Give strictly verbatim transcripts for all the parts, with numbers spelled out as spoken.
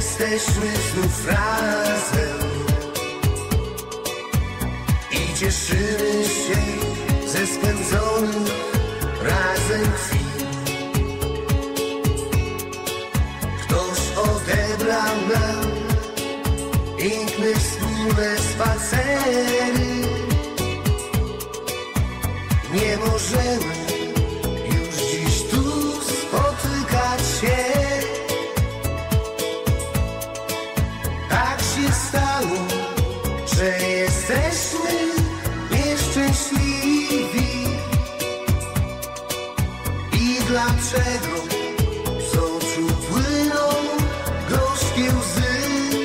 jesteśmy znów razem i cieszymy się ze spędzonych razem chwil. Ktoś odebrał nam piękne wspólne spacery. Nie możemy już dziś tu spotykać się. Tak się stało, że jesteśmy nieszczęśliwi. I dlaczego z oczu płyną gorzkie łzy?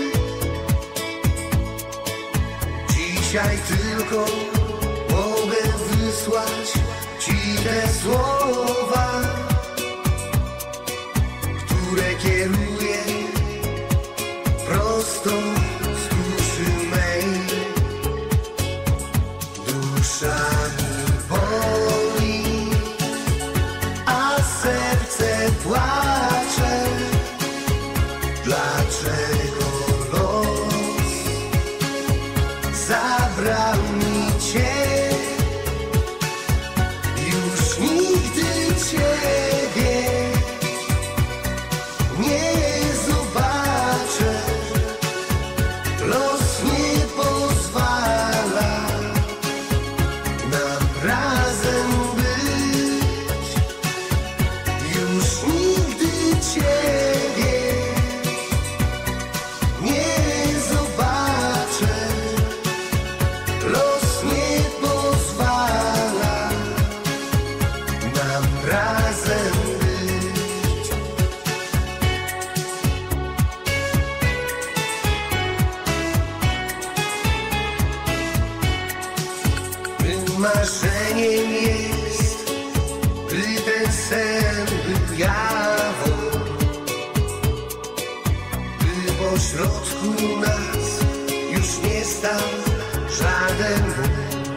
Dzisiaj tylko mogę wysłać ci te słowa, które kieruję prosto z duszy mej. Dusza mi boli, a serce płacze. Dlaczego los zabrał mi cię? Już nigdy ciebie nie zobaczę. Los nie pozwala nam razem być. Już nigdy ciebie nie zobaczę. Los nie pozwala nam razem być. Mym marzeniem jest, by ten sen był jawą, by pośrodku nas już nie stał żaden ból,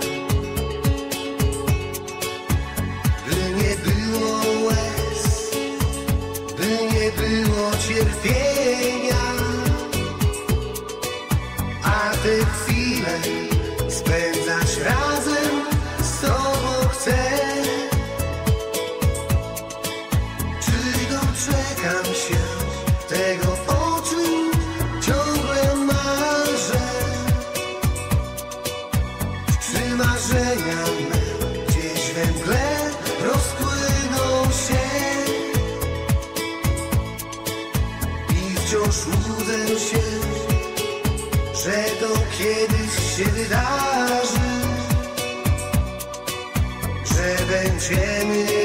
by nie było łez, by nie było cierpienia, a te chwile spędzać razem z tobą chcę. Czy doczekam się tego, o czym ciągle marzę? Czy marzenia me gdzieś we mgle rozpłyną się i wciąż łudzę się, że to kiedyś się wydarzy, że będziemy